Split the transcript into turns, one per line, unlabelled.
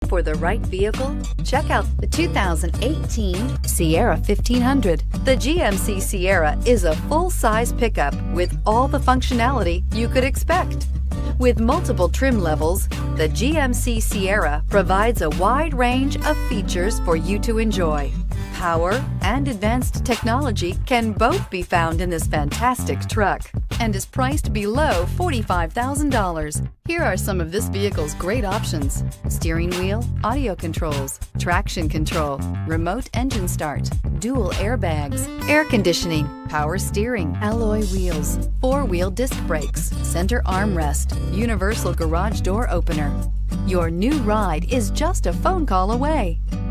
for the right vehicle? Check out the 2018 Sierra 1500. The GMC Sierra is a full-size pickup with all the functionality you could expect. With multiple trim levels, the GMC Sierra provides a wide range of features for you to enjoy. Power and advanced technology can both be found in this fantastic truck and is priced below $45,000. Here are some of this vehicle's great options: steering wheel audio controls, traction control, remote engine start, dual airbags, air conditioning, power steering, alloy wheels, four-wheel disc brakes, center armrest, universal garage door opener. Your new ride is just a phone call away.